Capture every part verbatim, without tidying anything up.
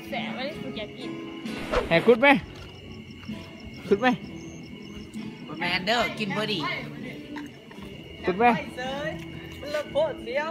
แสบไม่ได้สุกอยากกินแหกคุดไหมคุดไหมแมนเดอร์กินเบอร์ดีคุดไหมมันระเบิดเดียว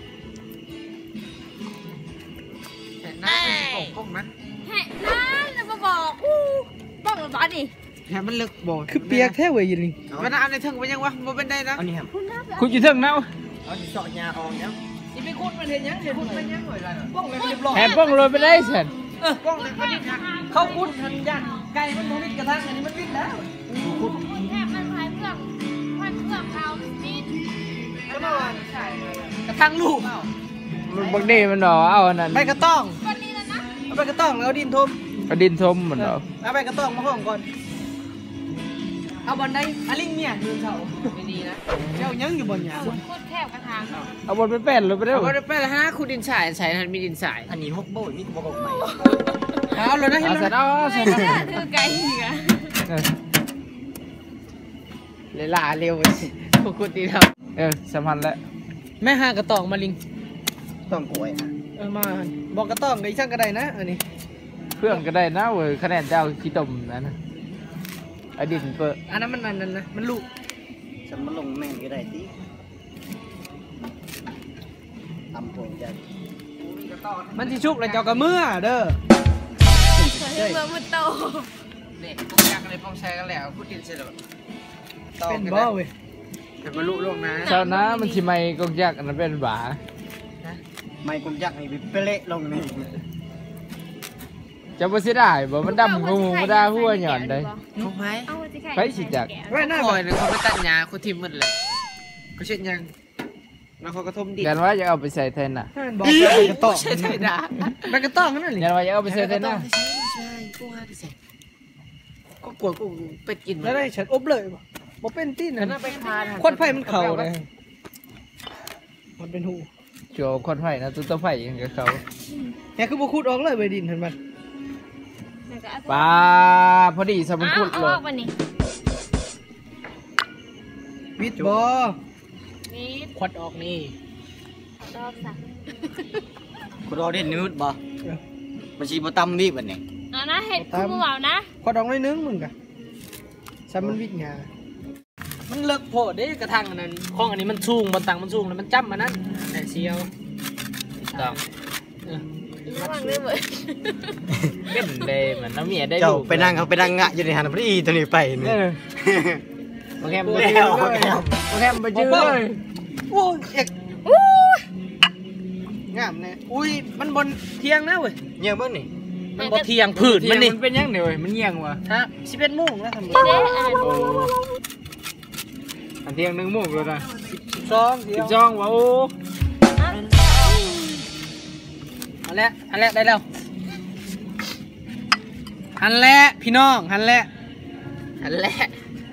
แต่น้าเป็นกบนะแห่น้าจะมาบอกอู้บ้องหรือบ้าดิแหมันเลิกบ่คือเปียกแท้เว้ยยิงมันเอาในเทิงไปยังวะมันเป็นได้นะอันนี้ครับคุณอยู่เทิงเนาะเอาที่เสาะยาออกเนาะที่ไปคุดมันเห็นยังเห็นคุดมันยังหน่อยละบ้องเลยเรียบร้อยแหกบ้องเลยไปได้เสร็จเออบ้องเลยมันดิ้นเข้าคุดทันยันไก่มันมันวิ่งกระทั่งอันนี้มันวิ่งแล้วคุดแทบมันพายเพื่อกพายเพื่อกเอาดิ้นก็มากระทั่งลูกมันบางทีมันหรอเอาอันนั้นไปกระต้องก่อนนี้แล้วนะเอาไปกระต้องแล้วดินทมเอาดินทมเหมือนเราเอาไปกระต้องมาห้องก่อนเอาบอลได้อาลิงเนี่ยยืนเขาไม่ดีนะเจ้ายังอยู่บนหยาโคตรแคบกระถางเอาบอลไปแป้นเลยไปได้เอาบอลไปแป้นละฮะคุณดินสายใส่ทันมีดินสายอันนี้หกโบยนี่ก็บอกใหม่เอาเลยนะเห็นไหมเอาเสร็จคือไก่อีกอะเลยล่าเร็วสิคุณดีครับเออสำคัญแล้วแม่หากระตองมาลิงต้องกล้วยเออมาบอกกระตองในช่างกระไดนะอันนี้เพื่อนก็ได้นะเว้ยคะแนนเจ้าขี้ตมนะนะอดินเปิดอันนั้นมันนั่นนั่นนะมันลูกฉันมาลงแม่งก็ได้ทีตำโป่งใจมันที่ชุกเลยเจ้ากระเมื่อเด้อเมื่อมุดโตเนี่ยพวกยักษ์อะไรพวกแชร์กันแล้วพูดดินเสร็จแล้วเป็นบ่เว้ยแต่มาลุลงนะเจ้านะมันชิไม่กงยักษ์อันนั้นเป็นบ่าไม่กงยักษ์นี่เปเละลงนี่จะไม่เสียดายบ่มันดำงูมันได้หัวหย่อนได้เขาไผ่ไผ่สิจักไว้หน้าคอยนึงเขาไปตัดหญ้าเขาทิ่มหมดเลยเขาเช็ดยังแล้วเขากระทมดิยันว่าจะเอาไปใส่แทนน่ะบอกไปกระต่อใช่ไหมนะไปกระต่อนั่นแหละยันว่าจะเอาไปใส่แทนน่ะใช่กูว่าไปใส่ก็กลัวกูเป็ดกินแล้วได้ฉันอบเลยบ่บ่เป็นตีนนะไปคานควันไฟมันเข่าเลยมันเป็นหูโจควันไฟนะตัวตัวไฟยังกับเขาเนี่ยคือบุคุดออกเลยใบดินเห็นไหมปลาพอดีสมบูรณ์เลยวิดบอควัดออกนี่รอบสักคุณรอเด่นนุดบอมันชีมาตั้มวิบันเนี่ยอ่ะนะเห็ดคู่เปล่านะควัดออกเลยนึงมึงกะซ้ำมันวิดงามันเลิกโผล่ได้กระทั่งอันนั้นข้องอันนี้มันสูงบนตังมันสูงแล้วมันจับมานั้นแต่เชียวต้องระวังด้วยเหมือนเป็นเลยเหมือนน้ำเมียได้เจ้าไปนั่งเขาไปนั่งงะอยู่ในหันพอดีตัวนี้ไปนี่โอเคไปจื้อเลยโอเคไปจื้อเลยโอ้ยเอกงามเนี่ยอุ้ยมันบนเทียงนะเว้ยเงี้ยบ้างนี่มันบนเทียงผืนมันนี่มันเป็นยังไงเว้ยมันเงี้ยงวะฮะสิบเอ็ดโมงแล้วทำไมอันเทียงหนึ่งโมงเลยนะสิบสองสิบสองว้าวอันแรกอันแรกได้แล้วอันแรกพี่น้องอันแรกอันแรก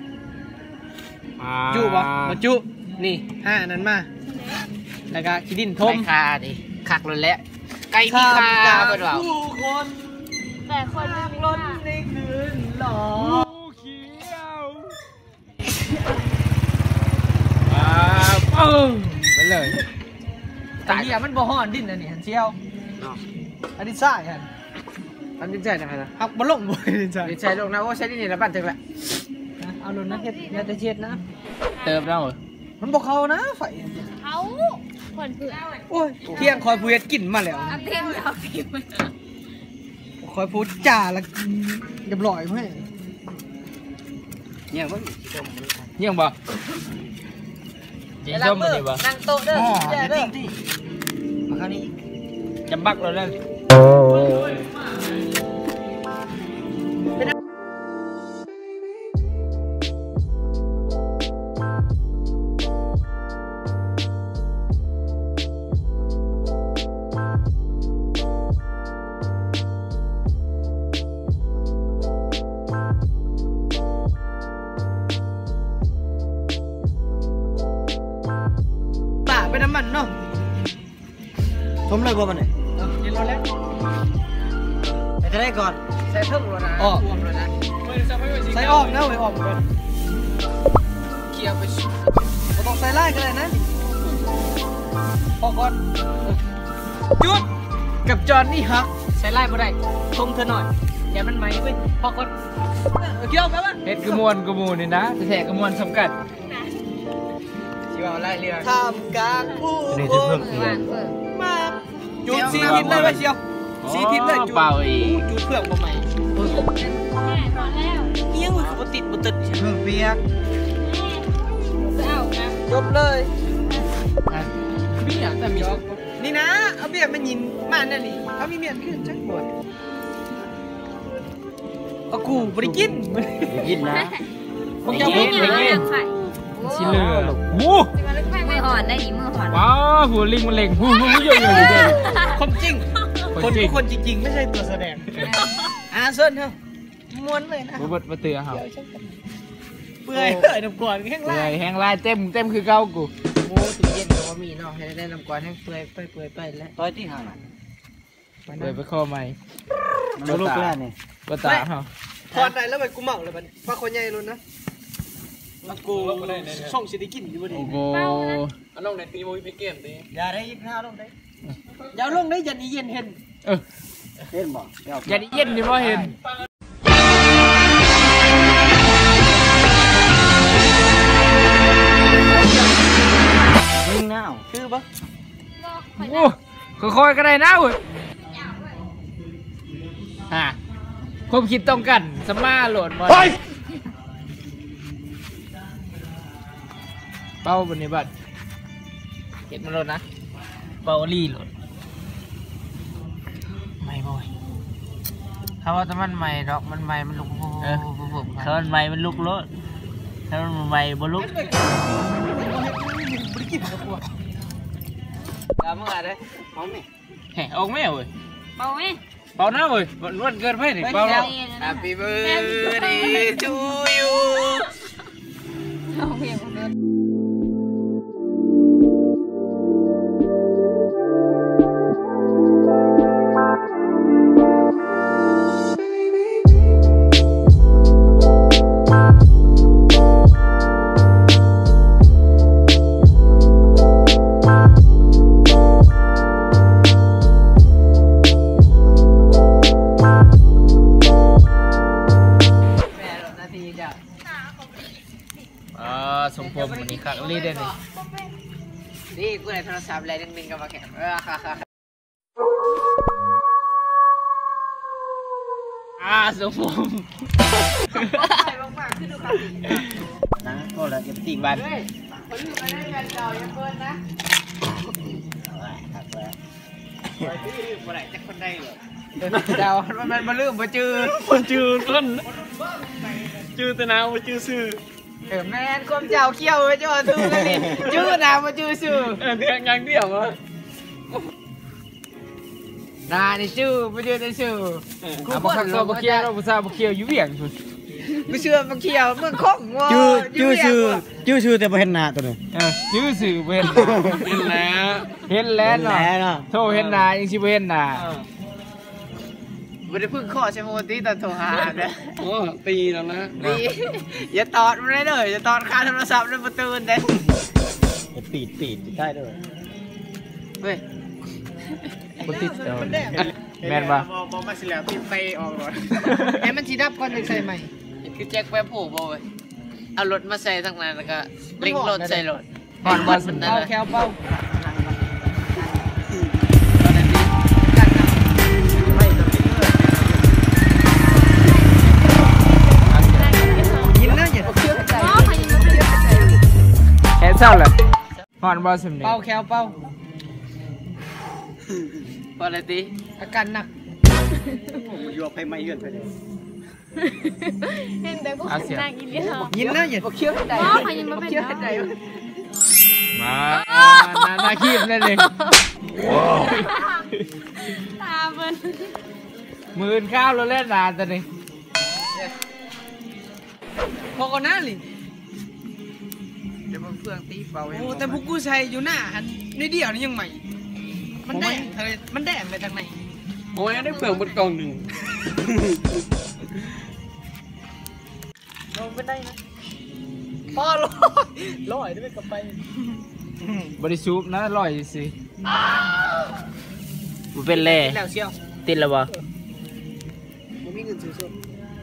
จุบ่มาจุนี่ห้านั้นมาแล้วก็ขี้ดินทมคาดิคักเลยแหละไก่มีคาเป็นว่าผู้คนแต่คนรักรถในคืนหลอเขียวอ่าเออไปเลยแต่เหี้ยมันบ่ห่อนดินนะนี่เชียวอันนี้ใช่ฮะอันนี้ใช่ไหมนะหักบอลลงบ่ดินใช่ดินใช่ลงนะโอ้ใช่ดินนี่ละบ้านถึงละเอาลงนะเฮ็ดอย่าจะเช็ดนะเติมเราเหรอมันบอกเขานะไฟเขาคนเผื่อโอ้ยเที่ยงคอยพูดกินมาแล้วอันเที่ยงแล้วกินมาคอยพูดจ่าละเรียบร้อยไหมเงี้ยบ้างเงี้ยบ่จีนส้มมันนี่บ่นั่งโต๊ะเด้อเด้อมาคราวนี้จำบักเราเลยป่าเป็นน้ำมันเนาะทมเลยบ่มันเนี่ยเย็นร้อนแล้วไปจะได้ก่อนใส่เพิ่มเลยนะออกเลยนะใส่ออกนะเว้ยออกเลยเกี่ยวไปเราต้องใส่ไล่กันเลยนะพอก่อนหยุดกับจอนนี่ฮักใส่ไล่บ่ได้ชงเธอหน่อยอย่ามันไหมเว้ยพอคนเกี่ยวไปวะเฮ็ดกระมวลกระมูนี่นะแท้กระมวลสำคัญชิว่าไล่เรือทำกลางผู้คนวางเปิดมาจูดซีทิศเลยไว้เชียวซีทิศเลยจูดเป่าอีกจูดเพื่องบ่ใหม่แม่พอแล้วเอี้ยงมันคือบ่ติดบ่ติดเพิ่งเปียกแม่เอานะจบเลยมีอย่างแต่มีนี่นะเอาเบียร์มันยินมานั่นนี่เขามีเมียนขึ้นจักบ่เอากูบ่ได้กินกินนะพวกเจ้าบ่นี่ได้ไงกินไข่สิเหลือโอ้มือหอนได้ดีมือหอนว้าวหัวลิงมันเล็งหูหูเยอะอยู่เลยคนจริง คนทุกคนจริงๆ ไม่ใช่ตัวแสดงอาเซินเถอะม้วนเลยนะบ่เบิดบ่เตือเฮาเปื่อยเปื่อยน้ำกวนแห้งเปื่ไล่อยแห้งลายเต็มเต็มคือเก่ากูโอ้ถึงเย็นก็ว่ามีเนาะให้ได้น้ำกวนแห้งเปื่อยเปื่อยเปื่อยไปแล้วต้อยที่ห่างเปิดไปข้อใหม่มันลูกแล้วนี่บ่ตาเฮาถอดได้แล้วไปกูเมาเลยบัดนี้พาคนใหญ่ลุ้นนะมากูช่องสิได้กินอยู่บ่ดีโอ้โหอันลงในตีโมยไปเกมตีอย่าได้ยิบห้าลงได้อย่าลงได้ยันนี้เย็นเห็นเออเห็นบ่อย่าได้เย็นดิบ่เห็นมึงน้าวคือปะโอ้ค่อยๆก็ได้นะเว้ยอ่ะความคิดตรงกันสมาโหลดบ่เป้าบนนี้บัดเห็นมันโหลดนะเป้าลี่โหลดไม่บ่อยถ้าว่าแต่มันใหม่ดอกมันใหม่มันลุกเออถ้ามันใหม่มันลุกโลดถ้ามันใหม่บ่ลุกบริกินกับพวกตามมึงอ่ะเด้เอาไหมแห่ออกแม่เว้ยเป่าไหมเป่าหน้าเว้ยวันวันเกิดไพ่นี่เป่าแล้ว Happy birthday to you เอาเพียงเดินอ่าสมพงษ์วันนี้คักรีเด่นนี่นี่กูได้โทรศัพท์อะไรดึงๆกับมาแข่งเออค่ะค่ะอ่าสมพงษ์ใส่มากๆขึ้นดูครับนะก็แล้วจะติ่งบันเฮ้ยคนอยู่ไม่ได้กันเก่ายังเพิ่นนะครับแล้วบ่ได้จักคนได้เหรอเจ้ามันมันมาลืมมาจือคนจืดคนจืดแต่นาวมาจืดซื่อเออแม่นความเจ้าเขี้ยวไว้เจ้าทือกันนี่จื้อหนามาจื้อซื่อเออเพียงอย่างเดียววะหนานี่จื้อมาจื้อได้ซื่ออ่ะบ่คักตัวบ่เขี้ยวเราบ่ทราบบ่เขี้ยวอยู่เวียงพุ่นบ่เชื่อบ่เขี้ยวเมืองคงว่าจื้อจื้อชื่อจื้อชื่อแต่บ่เห็นหน้าตัวนึงเออจื้อซื่อบ่เห็นเห็นแล้วเห็นแล้วเนาะแล้วเนาะโทรเห็นหน้ายังสิบ่เห็นหน้าไม่ได้พึ่งข้อใช่ไหมวันที่ตอนโทรหาเนี่ยโอ้ปีแล้วนะดีอย่าตอดมันได้เลยอย่าตอดคาโทรศัพท์ในประตูเด้ปีดปีดได้ด้วยเฮ้ยบ่ติดเออแม่นบ่บอมาสิแล้วตีไปออกรถให้มันชีดับก่อนจะใส่ใหม่คือแจ็คแป๊บโผล่บ่เว้ยเอารถมาใส่ทั้งนั้นแล้วก็ลิงรถใส่รถฮอนบ่สุดนั่นเป้าแหละแควเป้ายินนะอย่าอ๋อเขายังไม่ได้แค่เศร้าเลยฮอนบ่สุดนี่เป้าแควเป้าปกติอาการหนักมันอยู่ไปไม่เฮือนไปเลยเห็นแต่พวกนางกินเยอะยินนะอย่าเชื่อใจอ๋อเขายังไม่เป็นใจมานานาคีบนั่นเองตาเบิ้ลหมื่นข้าวเราเล่นนานตอนนี้พอก่อนหน้าลิเดี๋ยวมันเฟื่องตีเป่าโอ้แต่พวกกูใส่อยู่หน้าอันในเดียวนี่ยังใหม่ มันแดงอะไรมันแดงไปทางไหนโอ้ยได้เปลือกบนกล่องหนึ่งลงไปได้นะพ่อลอยลอยได้ไปกับไปบริซูปนะร่อยสิมันเป็นแร่แล้วเชียวติดแล้วบ่ผมมีเงินซื้อส้ม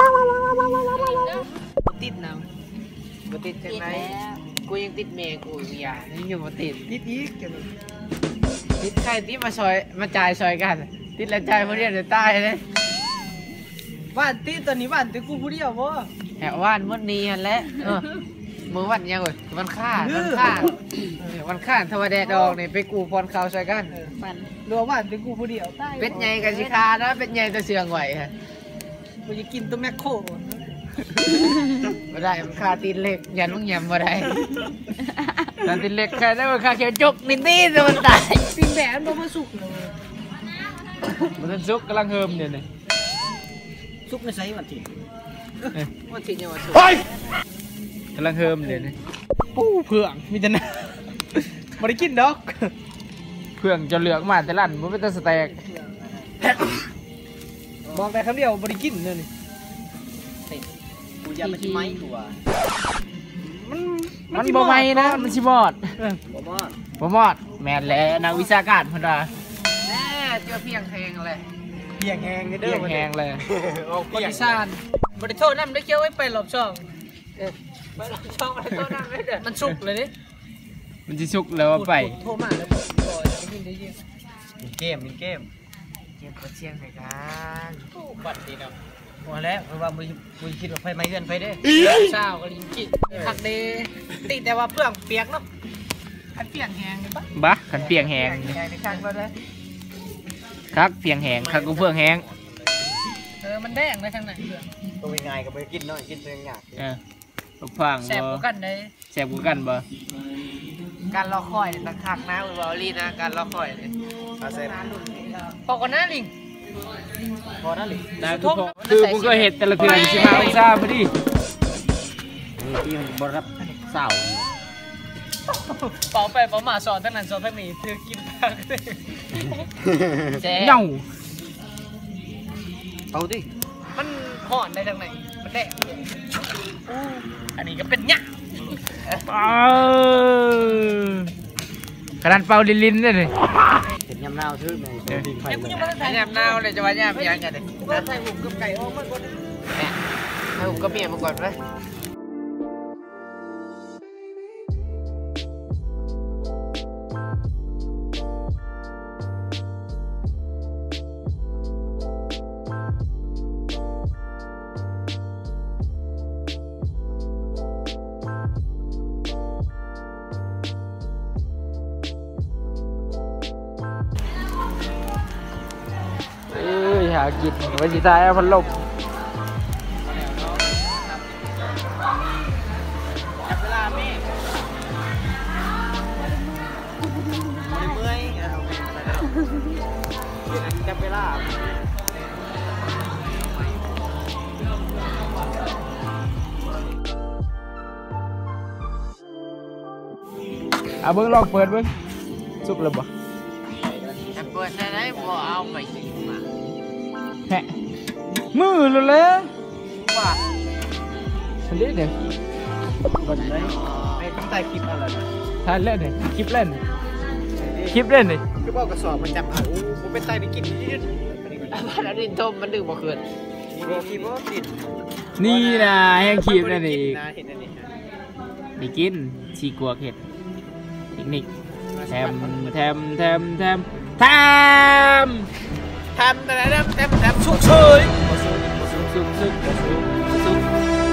ติดหนาวบ่ติดจังไดกูยังติดแม่กูอย่านี่ยังบ่ติดติดอีกเกี่ยวติดใครติดมาซอยมาจ่ายซอยกันติดแล้วจ่ายบ่เรียนจะตายเลยบ้านติดตอนนี้บ้านติดกูผู้เดียวบ่แหวว่านมื้อนี้หั่นแหละเออมื้อวันยังเว้ยวันค่าวันค่าวันค่าทวแดดอกนี่ไปกูพรเขาซอยกันปันรวมบ้านติดกูผู้เดียวตายเป็ดใหญ่กับสิคานะเป็ดใหญ่ตัวเสืองไหวฮะกูจะกินตัวแมคโครบ่ได้มันคาตีนเล็กยันมึงยำบ่ได้ตาตีนเล็กแค่ได้มันคาเขียวจกนิดนี่จะมันตายปิงแบนบ่มาสุกเลยมันซุกกำลังเฮิมเนี่ยนี่ซุปในไซส์วันที่วันที่ยังวันสุกกำลังเฮิมเนี่ยนี่ปูเผืองมีแต่น้ำบ่ได้กินดอกเพื่องจะเหลืองมาแต่ลั่นมันเป็นตะสแต็กบอกแต่คำเดียวบ่ได้กินเลยนี่กูจะมันสิไหมกูว่ามันมันบ่ไหมนะมันสิมอดบ่มอดบ่มอดแม่นแหละนักวิชาการเพิ่นว่าแน่เจอเพียงแทงเลยเพียงแหงเด้เพีอยงแทงเลยคนอีสานบ่ได้โทษนำได้เคี้ยวไว้ไปหลบช่องเออไปหลบช่องบ่ได้โทษนำได้เด้อมันสุกเลยดิมันสิสุกแล้วว่าไปโทรมาแล้วบ่ได้ยินได้ยินมีเกมมีเกมเก็บกระเชียงใส่กันบัดดีเนาะหัวแล้วเพราะว่ามึงมึงคิดว่าไฟไหม้เฮือนไฟเด้เช้าก็ลิงกินคักเดติแต่ว่าเปลือกเปียกเนาะคันเปียกแหงได้ปะบะขันเปียงแหงแหงในคันบ่ได้คักเปียงแหงคักกูเพื่องแหงเออมันแดงได้ทางไหนเปลือกตัวง่ายๆก็ไปกินเนาะกินเป็นหยาบเออลูกฟังแซ่บกว่ากันได้แซ่บกูกันบ่การรอคอยตักคักนะอุบลลีนะการรอคอยเลยอาเซ่ปอกกันนะลิงพอนั่นเลยนะทุกคนคือกูก็เห็ดแต่ละเทือนสิมาองศาพอดีที่มันบ่รับเศร้าเป่าไปเป่ามาสอนทั้งนั้นสอนทั้งนี้เธอกินคักเด้แซ่เน่าเอาดิมันห่อนได้ทางไหนมันแดงอันนี้ก็เป็นหยาเออกระดานเป่าลิ้นๆเลยนี่เห็นยำนาวซื้อในดินไฟยังกูยังไม่ได้ใส่ยามหนาวเลยจะว่ายามยังกันเลยกูไม่ได้ใส่หุ่มกับไก่ออกมันก็ให้ผมก็เมียมาก่อนไหมเอ้ยหากินไว้สิตายเอาพันลมจับเวลาแม่เมื่อยเอาไปจับเวลาเอาเบิ้งลองเปิดเบิ้งสุกแล้วบ่แต่เปิดได้ไหนบ่เอาไปกินมาแฮะมือเลยเลยว่าทันเล่นเนี่ยก่อนเลยไอ้ต้องใส่คลิปอะไรนะทันเล่นเนี่ยคลิปเล่นคลิปเล่นเลยคือบอกกระสอบมันจับเอาผมเป็นไตไปกินยืดแล้วดินทมมันดึงบ่เกินมีบอกคลิปว่าติดนี่นะแห้งคลิปนั่นเองเห็นอันนี้ได้กินชีกัวเห็ดปิกนิกแทมแทมแทมแทมแทมทำแต่ละแต้มแต้มชุกเฉยสุกสุกสุกสุกสุก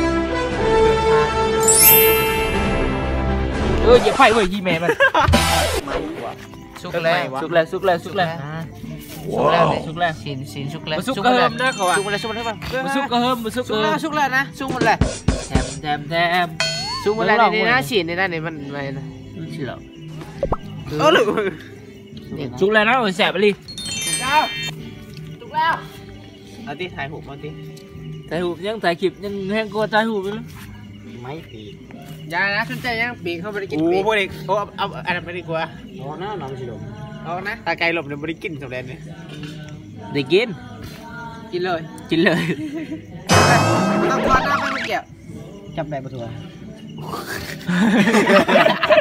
เอออย่าไฟเว้ยยี่แม่มันสุกแล้วสุกแล้วสุกแล้วสุกแล้วสุกแล้วสุกแล้วสินสินสุกแล้วมาสุกกระเฮิมนะเขาว่าสุกแล้วสุกแล้วมาสุกกระเฮิมมาสุกกสุระกเฮิแล้วมสุกแล้วนะสุกหมดแล้วแทมแทมแทมสุกหมดแล้วนี่นะสินนี่นะนี่มันอะไรนะไม่ใช่หรอกเออหรือสุกแล้วนะโอ้ยแสบไปเลยสุกแล้วเอาที่ถ่ายหูมาที่ถ่ายหูปยังถ่ายคลิปยังแห้งกว่าถ่ายหูปไปเลยไม้ปียานะสนใจยังปีกเข้าไปกินโอ้ปีกพวกเด็กเขาเอาเอาอันนั้นไปดีกว่าอ๋อน้าน้องสิลมเอานะตาไก่หลบเนี่ยไม่ได้กินสำเร็จเนี่ยได้กินกินเลยกินเลยต้องทอดหน้าไม่เกี่ยวจับได้ปะทัว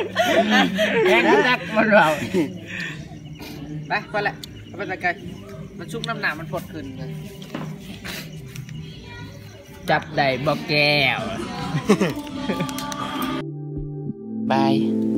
แห้งแซ่บมันเราไปไปละไปตะไคร้มันชุกน้ำหนักมันพดขึ้นเลยจับได้บ่แก้วบาย